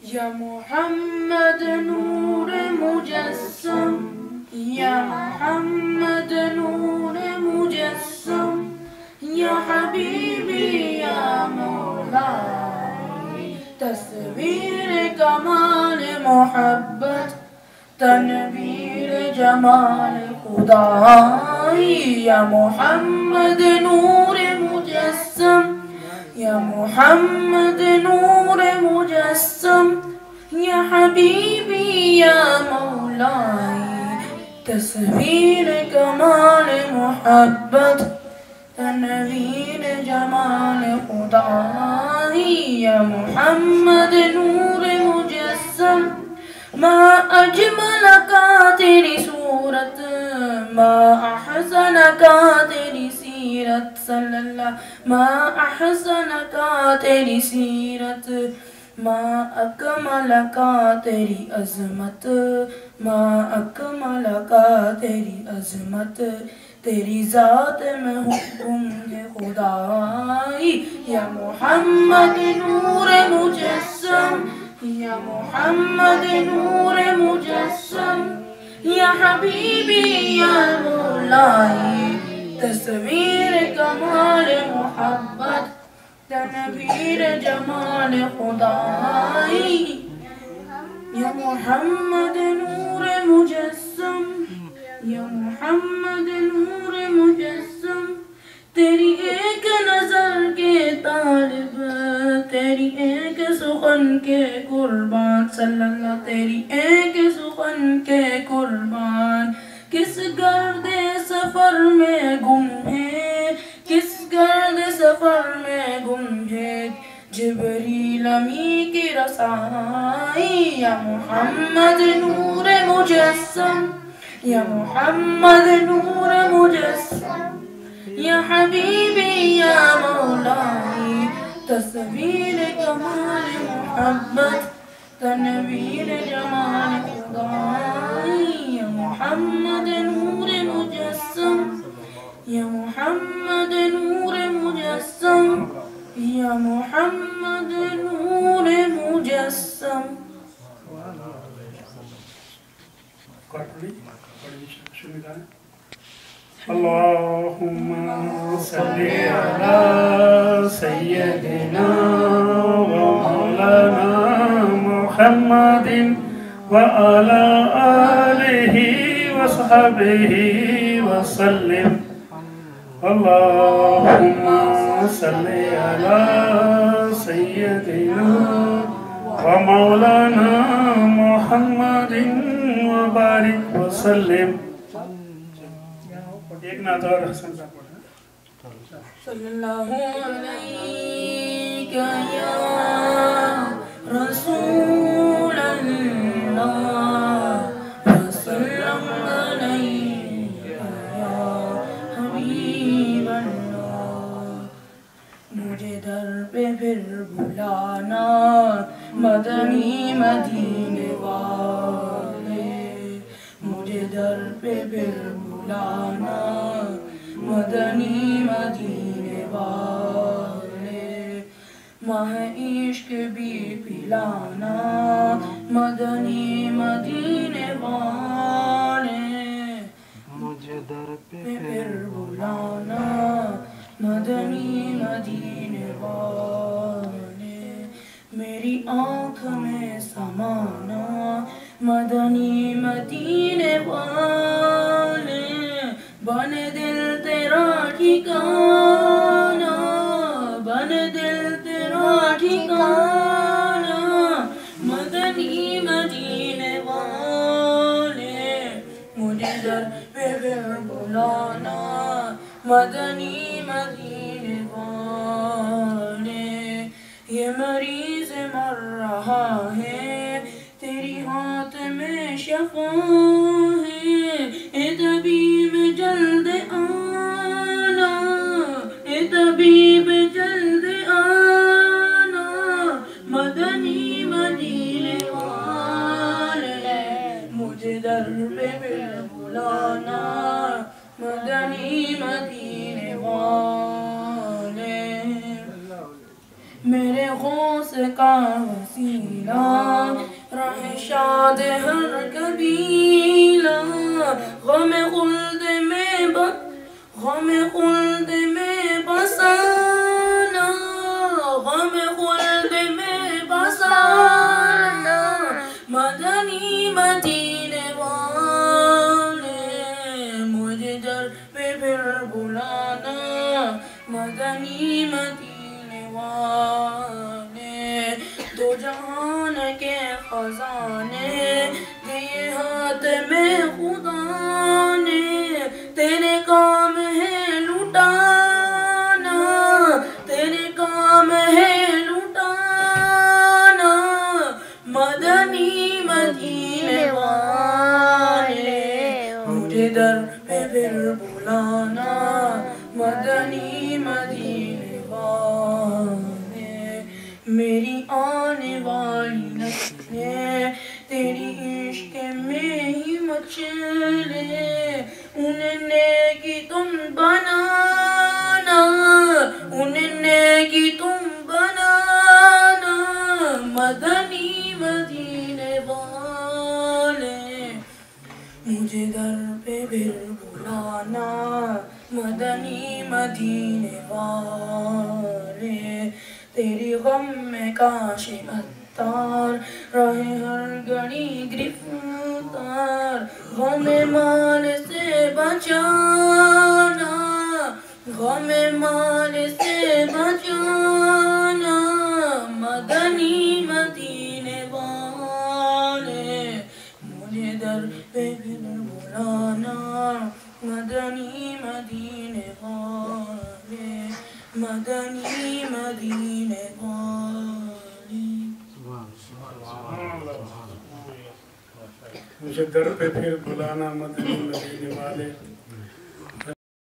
یا محمد نور مجسم، یا محمد نور مجسم، یا حبیبی یا مولائی، تصویر کمال محبت، تنویر جمال خدائی، یا محمد نور مجسم، یا محمد نور مجسم، یا حبیبی یا مولائی، تصویر کمال محبت، تنویر جمال خدائی، یا محمد نور مجسم، ما اجمل کا تیری صورت، ما احسن کا تیری سیرت، صلی اللہ، ما احسن کا تیری سیرت، ما اکمل کا تیری عظمت، ما اکمل کا تیری عظمت، تیری ذات میں حکم ہے خدائی، یا محمد نور مجسم، یا محمد نور مجسم، یا حبیبی یا مولائی، تصویر کمال محبت، تنویر جمال خدائی، یا محمد نور مجسم، یا محمد نور مجسم، تیری ایک نظر کے طالب، تیری ایک سخن کے قربان، صلی اللہ، تیری ایک سخن کے قربان، کس گرد سفر میں گم ہے، کس گرد سفر میں گم ہے، جبریل امی کی رسائی، یا محمد نور مجسم، یا محمد نور مجسم، یا حبیبی یا مولائی، تصویر کمال محبت، تنویر جمال خدائی، یا محمد نور مجسم، یا محمد نور مجسم، یا محمد نور مجسم. اللهم صل على سيدنا ومولانا محمد وعلى آله وصحبه وسلم. اللهم صل على سيدنا ومولانا محمد وبارك وسلم. ایک نعت اور حسن صاحب پڑھیں. صلی اللہ علیہ یا رسول اللہ، وسلم علیہ یا حبیب اللہ. مجھے در پہ پھر بلانا مدنی مدینے والے، مجھے در پہ پھر بلانا مدنی مدینے والے، ماہ عشق بھی پلانا مدنی مدینے والے، مجھے در پہ پھر بلانا مدنی مدینے والے، میری آنکھ میں سمانا مدنی مدینے والے، بن دل تیرا ٹھکانا، بن دل تیرا ٹھکانا مدنی مدینے والے، مجھے در پہ پھر بلانا مدنی مدینے والے. یہ مریض مر رہا ہے تیری ہاتھ میں شفا ہے، اے طبیب جلد آنا، اے طبیب جلد آنا مدنی مدینے والے، مجھے در پہ پھر بلانا مدنی مدینے والے. میرے غوث کا وسیلہ راہ شاد ہر قبیلہ غم خلد میں بسانا غم خلد میں بسانا مدنی مدینے والے مجھے در پہ پھر بلانا مدنی مدینے والے دو جہان کے خزانے دیے ہاتھ میں خدا نے تیرے کام ہے لٹانا تیرے کام ہے لٹانا مدنی مدینے والے مجھے در پہ پھر بلانا مدنی مدینے والے میری آنے والی نسلیں تیری عشق میں ہی مچلے انہیں نیکی تم بنانا انہیں نیکی تم بنانا مدنی مدینے والے مجھے در پہ پھر بلانا مدنی مدینے والے تیری غم میں کاش اتار رہے ہر گھڑی گرفتار غم مال سے بچانا غم مال سے بچانا مدنی مدینے والے مجھے در پہ پھر بلانا مدنی مدینے والے مدنی مدینے والے مجھے در پہ پھر بلانا مدنی مدینے والے